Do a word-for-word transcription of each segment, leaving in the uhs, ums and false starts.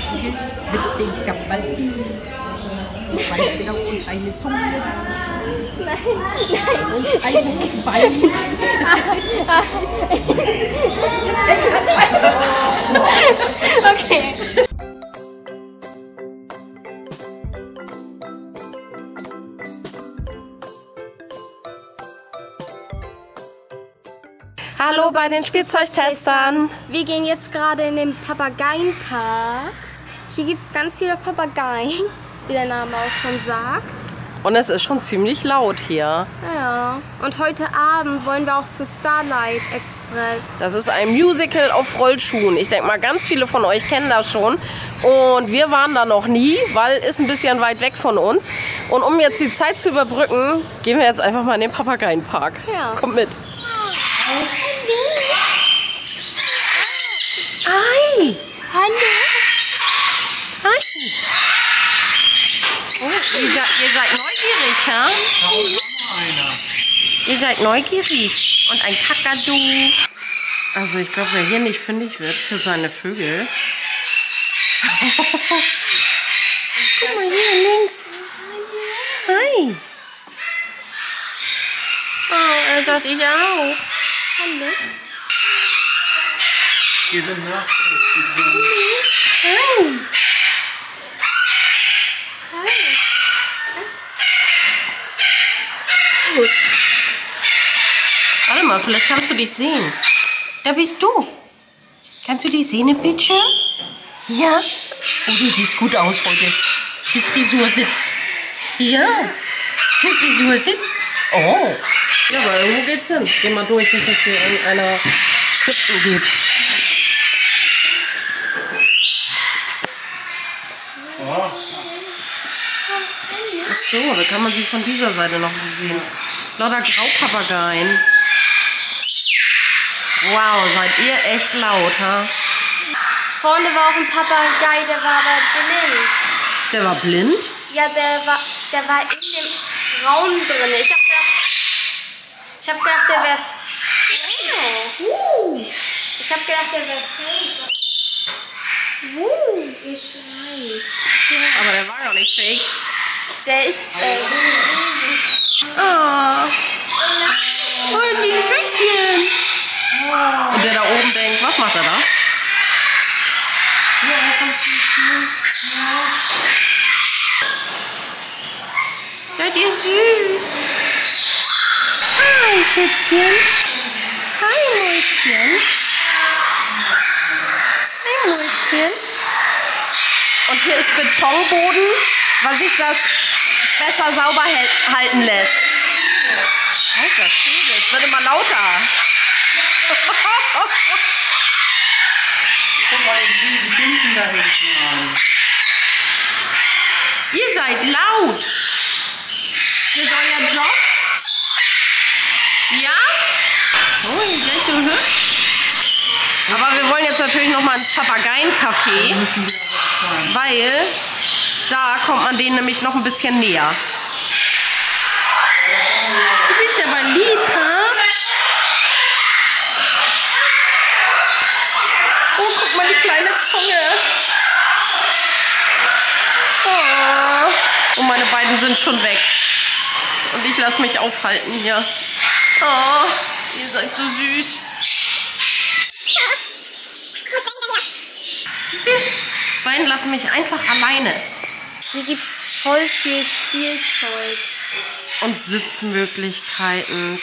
mit den Gabazin. Weiß genau, und eine Zunge. Nein, nein. Und ein Bein. Okay. Hallo bei den Spielzeugtestern. Wir gehen jetzt gerade in den Papageienpark. Hier gibt es ganz viele Papageien, wie der Name auch schon sagt. Und es ist schon ziemlich laut hier. Ja. Und heute Abend wollen wir auch zu Starlight Express. Das ist ein Musical auf Rollschuhen. Ich denke mal, ganz viele von euch kennen das schon. Und wir waren da noch nie, weil es ein bisschen weit weg von uns. Und um jetzt die Zeit zu überbrücken, gehen wir jetzt einfach mal in den Papageienpark. Ja. Kommt mit. Hi! Hallo. Hi! Oh, ihr, seid, ihr seid neugierig, ja? Ihr seid neugierig. Und ein Kakadu. Also ich glaube, wer hier nicht fündig wird für seine Vögel. Guck mal hier links. Hi. Oh, er sagt ich auch. Hallo. Wir sind nach. Hi. Warte mal, vielleicht kannst du dich sehen. Da bist du. Kannst du dich sehen im Bildschirm? Ja. Oh, du siehst gut aus heute. Die Frisur sitzt. Ja. Die Frisur sitzt. Oh. Ja, aber irgendwo geht's hin. Geh mal durch, nicht, dass hier irgendeiner Stiften geht. Oh. Ach so, da kann man sie von dieser Seite noch so sehen. Lauter Graupapageien. Wow, seid ihr echt laut, ha? Vorne war auch ein Papagei, der war aber blind. Der war blind? Ja, der war, der war in dem Raum drin. Ich hab gedacht, ich hab gedacht, der wäre... Oh. Ich hab gedacht, der wäre fake. Uh, ihr schreit. Aber der war gar nicht fake. Der ist... Äh, Ah. Oh, die Füßchen. Und der da oben denkt, was macht er da? Seid ihr süß? Hi, Schätzchen. Hi, Mäuschen. Hi, Mäuschen. Und hier ist Betonboden, weil sich das besser sauber halten lässt. Alter, Schwede, es wird immer lauter. Guck mal den Binden da hinten an. Ihr seid laut. Das ist euer Job? Ja? Oh, ihr seid so hübsch. Aber wir wollen jetzt natürlich noch mal ins Papageiencafé, weil da kommt man denen nämlich noch ein bisschen näher. Du bist aber lieb, ha? Oh, guck mal, die kleine Zunge. Oh. Und meine beiden sind schon weg. Und ich lasse mich aufhalten hier. Oh, ihr seid so süß. Die beiden lassen mich einfach alleine. hier gibt's voll viel Spielzeug. Und Sitzmöglichkeiten.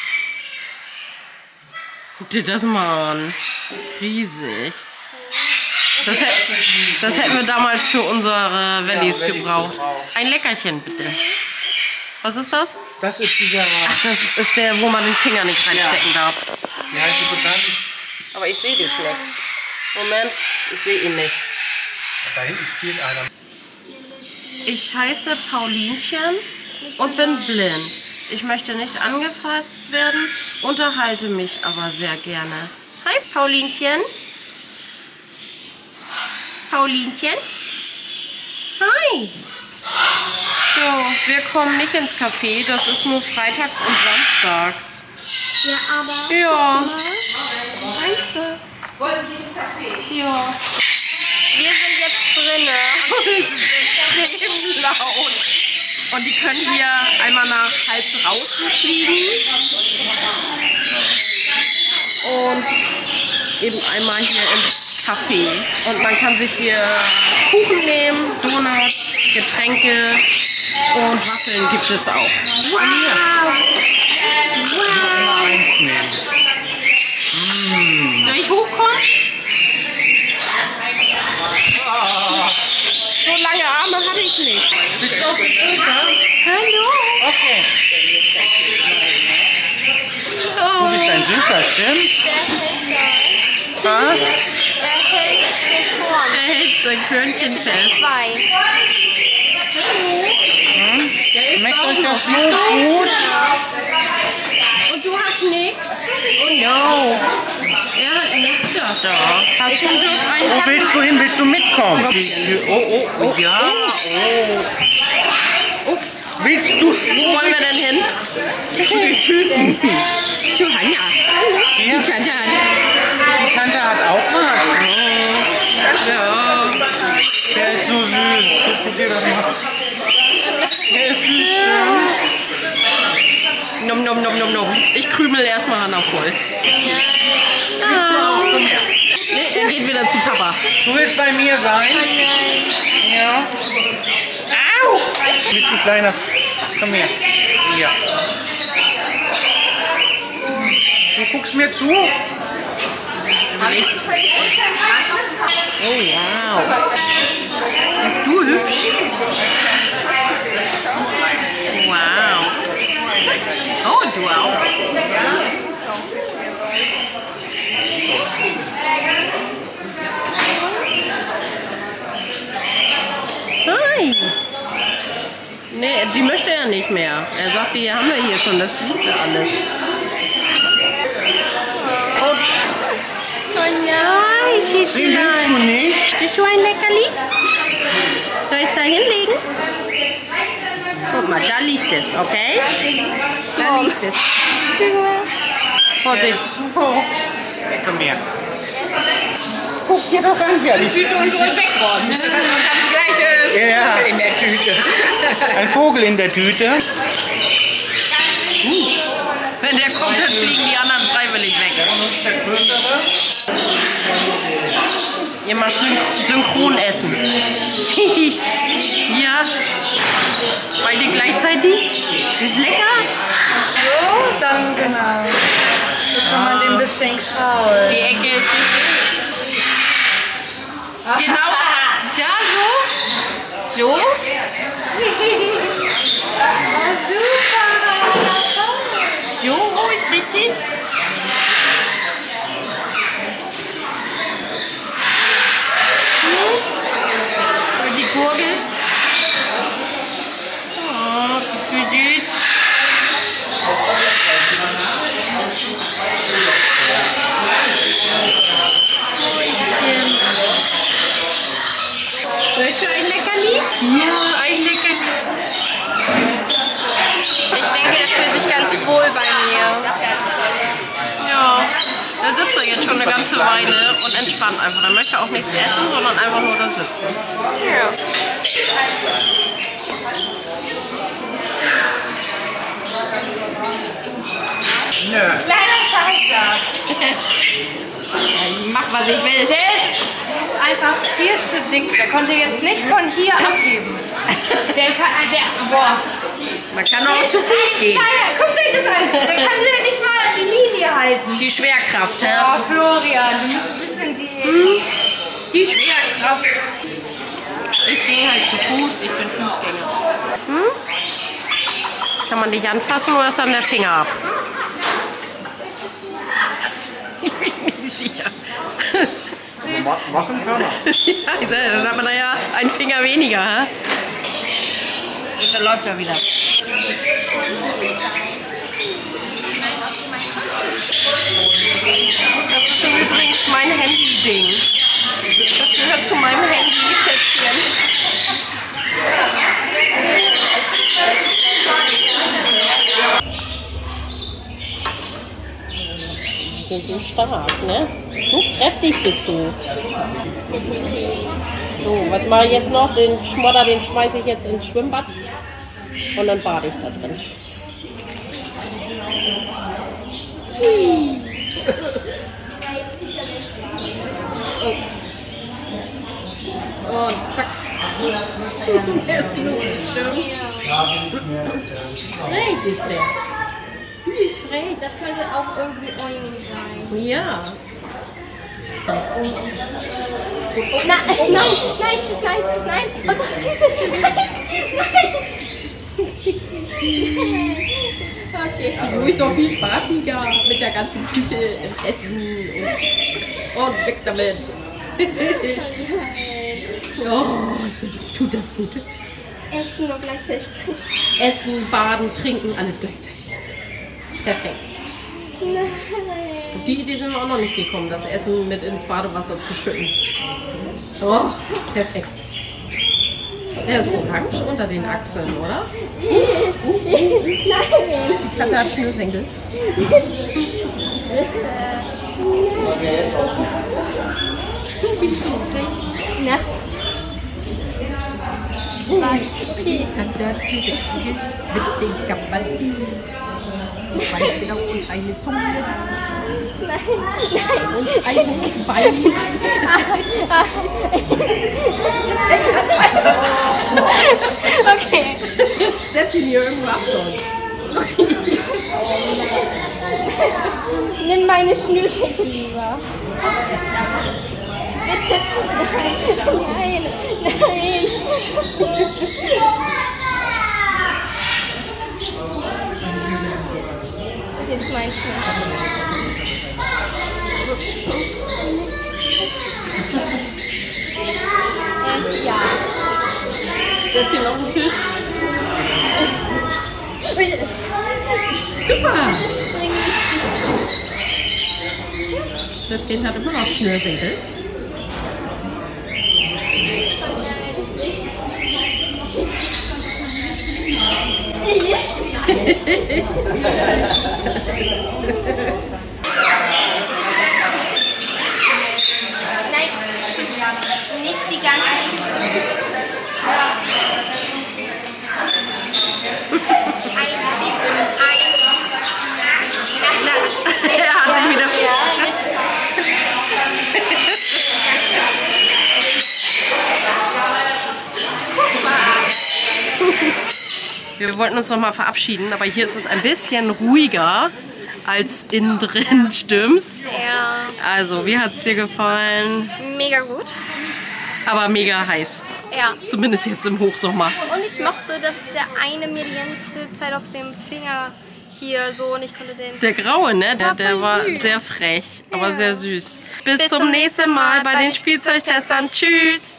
Guck dir das mal an. Riesig. Das, hätt, das hätten wir damals für unsere Wellis gebraucht. Ein Leckerchen, bitte. Was ist das? Das ist dieser. Ach, das ist der, wo man den Finger nicht reinstecken darf. Wie heißt die bekannt? Aber ich sehe den schlecht. Moment, ich sehe ihn nicht. Da hinten spielt einer. Ich heiße Paulinchen und bin blind. Ich möchte nicht angefasst werden, unterhalte mich aber sehr gerne. Hi, Paulinchen. Paulinchen. Hi. So, wir kommen nicht ins Café, das ist nur freitags und samstags. Ja, aber... Ja. Danke. Wollen Sie ins Café? Ja. Wir sind jetzt und, und die können hier einmal nach halb draußen fliegen. Und eben einmal hier ins Café. Und man kann sich hier Kuchen nehmen, Donuts, Getränke und Waffeln gibt es auch. Wow! Immer eins nehmen. Mm. Soll ich hochkommen? So lange Arme habe ich nicht. Bist du auf dem Schulter? Hallo? Okay. Oh. Du bist ein Süßer, stimmt? Was? Er hält den Korn. Der hält sein Körnchen fest. Zwei. Hm? Schmeckt euch das so Siehst du? gut? Und du hast nichts? Oh no. Er hat nichts da. Hast du einen? Wo willst du hin? Willst du mitkommen? Oh, oh, oh, ja. Oh. Willst du? Wo wollen wir denn hin? Zu den Tüten. Zu Hanja. Hier, Die Tante hat. die Tante hat auch was. Ja. Der ist so süß. Guck, guck dir das mal. Der ist süß, stimmt. Nom, nom, nom, nom, nom. Ich krümel erstmal Hannah voll. Komm her. Nee, er geht wieder zu Papa. Du willst bei mir sein? Ja. Au! Bist du kleiner? Komm her. Ja. Du guckst mir zu? Oh, wow. Bist du hübsch? Wow. Oh, du auch. Hi. Nee, die möchte er nicht mehr. Er sagt, die haben wir hier schon, das liebt er alles. Oh nein, Den willst du Schätzelein. nicht? Bist du ein Leckerli? Soll ich es da hinlegen? Guck mal, da liegt es, okay? Da liegt es. Vorsicht. Komm her. Guck dir das an, ja. Die Tüte und und wegräumen. Dann haben sie gleich äh, Ja. in der Tüte. Ein Vogel in der Tüte. Wenn der kommt, dann fliegen die anderen freiwillig weg. Ihr macht Syn Synchronessen. Ja. Beide gleichzeitig. Ist lecker. So, dann genau. So kann man den ein bisschen kraulen. Die Ecke ist richtig. Genau. Da so. So. So ist richtig. Und die Gurgel. Oh, wie süß. Willst du ein Leckerli? Ja, ein Leckerli. Ich denke, er fühlt sich ganz wohl bei mir. Ja, da sitzt er jetzt schon eine ganze Weile und entspannt einfach. Er möchte auch nichts essen, sondern einfach nur da sitzen. Ja. Nö. Kleiner Scheißer. Mach, was ich will. Der ist, der ist einfach viel zu dick. Der konnte jetzt nicht von hier abheben. Der kann, äh, der, boah. Man kann auch zu Fuß gehen. Ja, ja, guckt euch das an. Der kann ja nicht mal die Linie halten. Die Schwerkraft, hä? Oh, Florian, du musst ein bisschen die... Die Schwerkraft. Ich gehe halt zu Fuß, ich bin Fußgänger. Hm? Kann man dich anfassen oder ist dann der Finger ab? Ich bin nicht sicher. Machen kann er. Ja, dann hat man da ja einen Finger weniger. Hä? Und dann läuft er wieder. Das ist übrigens mein Handy-Ding. Das gehört zu meinem Handy, Schätzchen. Du bist stark, ne? So kräftig bist du. So, was mache ich jetzt noch? Den Schmodder, den schmeiße ich jetzt ins Schwimmbad. Und dann bade ich da drin. Oh. Und zack. Der ist genug. Frech ist der. Wie ist frech? Das könnte auch irgendwie Oing sein. Ja. Nein, nein, nein, nein, nein. Oh, nein, nein. Okay. So ist doch viel spaßiger mit der ganzen Tüte im Essen und, und weg damit. Oh, tut das gut. Essen und gleichzeitig trinken. Essen, baden, trinken, alles gleichzeitig. Perfekt. Nein. Auf die Idee sind wir auch noch nicht gekommen, das Essen mit ins Badewasser zu schütten. Oh, perfekt. Der ist orange unter den Achseln, oder? Nein. Die Katze hat Schnürsenkel. Na? Was? Die Katze hat Schnürsenkel mit den Kapazien. Weiß genau, und eine Zunge. Nein, nein. Und ein Bein. Okay. Setz ihn hier irgendwo ab sonst. Nimm meine Schnürsenkel lieber. Bitte. Nein, nein, nein. Das ist jetzt mein Schnürsenkel. Äh, ja. Setz ihn auf den Tisch. Super! Das Kind hat immer noch Schnürsenkel. Nein, nicht die ganze Tüte. Ein bisschen, ein. Er hat sich wieder. Wir wollten uns noch mal verabschieden, aber hier ist es ein bisschen ruhiger als innen drin, stimmt's? Ja, Also, wie hat's dir gefallen? mega gut. Aber mega heiß. Ja. Zumindest jetzt im Hochsommer. Und ich mochte, dass der eine mir die ganze Zeit auf dem Finger hier so und ich konnte den... Der graue, ne? Der, War der voll war süß. sehr frech, aber Ja. sehr süß. Bis, zum nächsten Mal bei den Spielzeugtestern. Tschüss!